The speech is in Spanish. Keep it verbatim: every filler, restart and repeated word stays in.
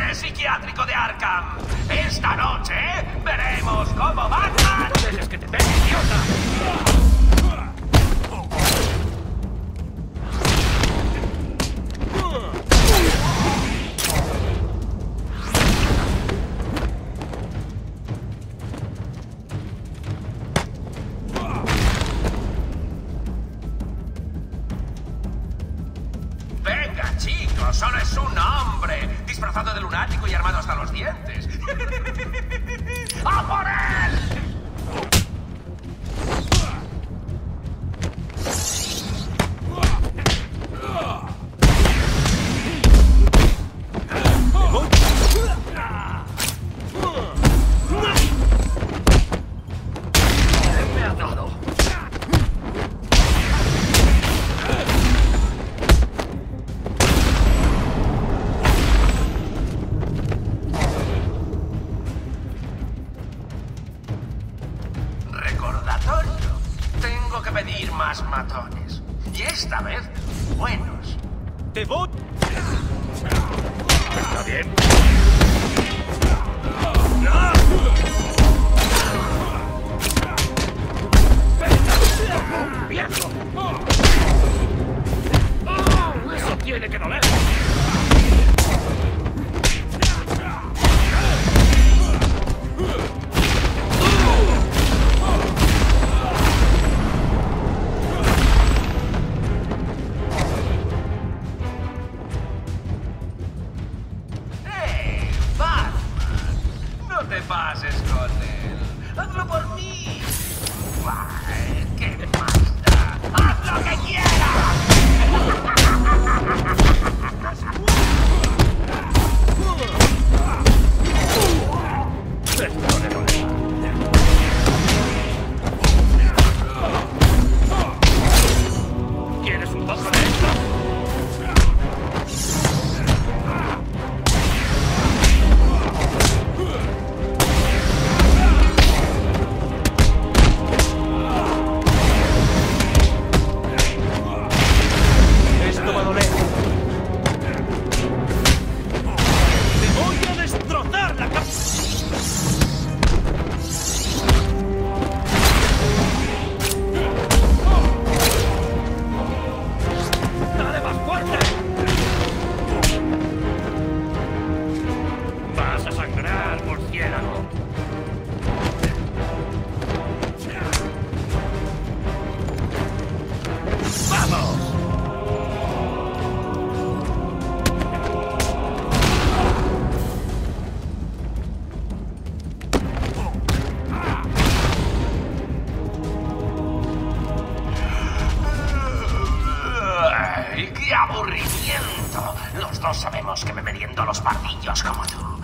Comité Psiquiátrico de Arkham. Esta noche veremos cómo Batman... ¡Dejes que te pegue, idiota! Venga, chicos, solo es un hombre, disfrazado de lunático y armado hasta los dientes. ¡A por él! Me ha dado. Recordatorio. Tengo que pedir más matones. Y esta vez, buenos. ¡Te voy! Está bien. ¡Viejo! ¡Eso tiene que doler! ¡Eh, Batman! No te pases con él. ¡Hazlo por mí! ¡Ay, qué más da! ¡Haz lo que quieras! Esto le dolerá. ¿Quieres un poco de esto? Esto va a doler. ¡Te voy a destrozar la cabeza! ¡Dale más fuerte! ¡Vas a sangrar, murciélago! ¡Vamos! ¡Ay, qué aburrimiento! Los dos sabemos que me meriendo los pardillos como tú.